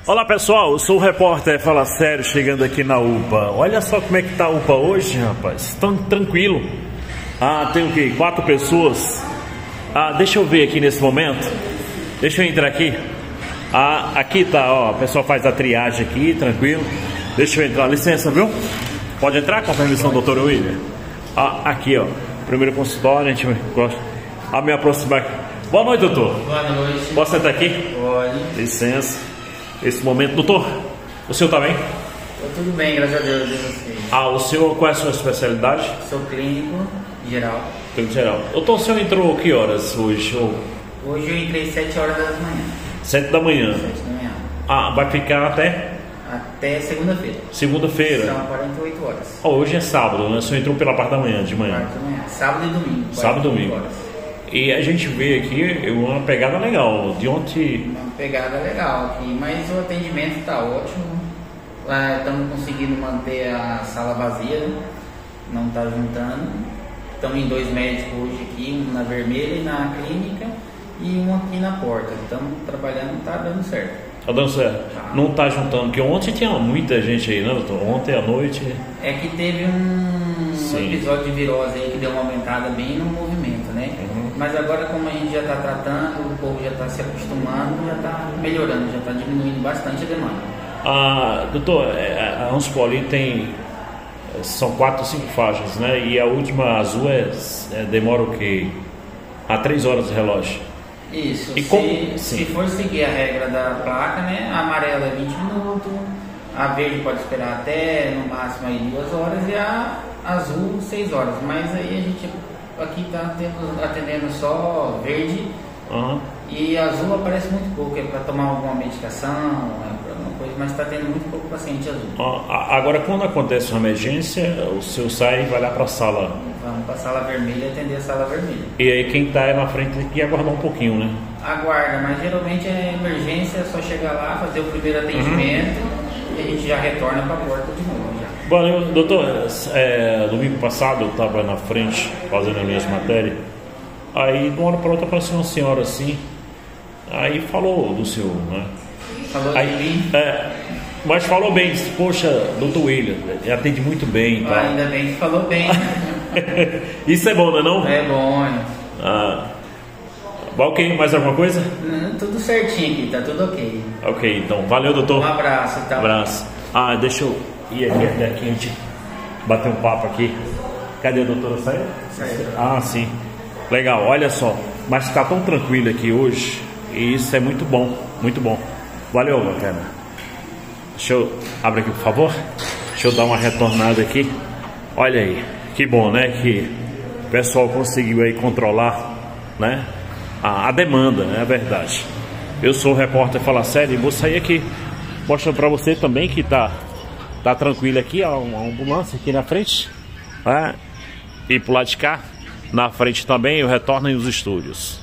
Olá pessoal, eu sou o repórter Fala Sério, chegando aqui na UPA. Olha só como é que tá a UPA hoje, rapaz. Tão tranquilo. Tem o quê? 4 pessoas. Deixa eu ver aqui nesse momento. Deixa eu entrar aqui. Aqui tá, ó, o pessoal faz a triagem aqui, tranquilo. Deixa eu entrar, licença, viu? Pode entrar com a permissão do Dr. William? Aqui, ó, primeiro consultório, a gente gosta. Me aproximar aqui. Boa noite, doutor. Boa noite. Posso sentar aqui? Pode. Licença. Esse momento, doutor, o senhor tá bem? Tô tudo bem, graças a Deus, e você? O senhor, qual é a sua especialidade? Sou clínico geral. Clínico geral. Doutor, o senhor entrou que horas hoje? Hoje eu entrei 7 horas da manhã. 7 da manhã. 7 da manhã. Vai ficar até? Até segunda-feira. Segunda-feira. São 48 horas. Hoje é sábado, né? O senhor entrou pela parte da manhã, de manhã. Parte da manhã. Sábado e domingo. Sábado e domingo. Horas. E a gente vê aqui uma pegada legal. De ontem. Uma pegada legal aqui, mas o atendimento está ótimo. Estamos conseguindo manter a sala vazia, né? Não está juntando. Estamos em 2 médicos hoje aqui, um na Vermelha e na clínica e um aqui na porta. Estamos trabalhando, está dando certo. Tá dando certo? Tá. Não tá juntando, porque ontem tinha muita gente aí, né, doutor? Ontem à noite. É que teve um Sim. episódio de virose aí que deu uma aumentada bem no movimento, né? Mas agora, como a gente já está tratando, o povo já está se acostumando, já está melhorando, já está diminuindo bastante a demanda. Doutor, a Anspoli tem. São 4 ou 5 faixas, né? E a última azul demora o quê? 3 horas de relógio. Isso, E se for seguir a regra da placa, né? A amarela é 20 minutos, a verde pode esperar até no máximo aí 2 horas e a azul 6 horas. Mas aí a gente aqui está atendendo só verde e azul aparece muito pouco, é para tomar alguma medicação, para alguma coisa, mas está tendo muito pouco paciente azul. Agora, quando acontece uma emergência, o senhor sai e vai lá para a sala. Vamos para a sala vermelha e atender a sala vermelha. E aí quem está na frente tem que aguardar um pouquinho, né? Aguarda, mas geralmente é emergência, é só chegar lá, fazer o primeiro atendimento e a gente já retorna para a porta de novo. Bom, doutor, domingo passado eu estava na frente fazendo a minha matéria. Aí de uma hora para outra apareceu uma senhora assim. Aí falou do senhor, né? Falou de mim? Mas falou bem, disse, poxa, doutor William, atende muito bem. Tá? Ainda bem que falou bem. Isso é bom, não é não? É bom. Ok, mais alguma coisa? Tudo certinho aqui, tá tudo ok. Ok, então, valeu, doutor. Um abraço, tá? Um abraço. Deixa eu ir aqui até aqui, a gente bater um papo aqui. Cadê a doutora? Saiu? Saiu. Sim. Legal, olha só. Mas está tão tranquilo aqui hoje. E isso é muito bom, muito bom. Valeu, bacana. Deixa eu abrir aqui, por favor. Deixa eu dar uma retornada aqui. Olha aí, que bom, né? Que o pessoal conseguiu aí controlar, né? A demanda, é verdade. Eu sou o repórter Fala Sério e vou sair aqui mostrando para você também que tá tranquilo aqui, ó, uma ambulância aqui na frente, né? E pro lado de cá, na frente também, eu retorno nos estúdios.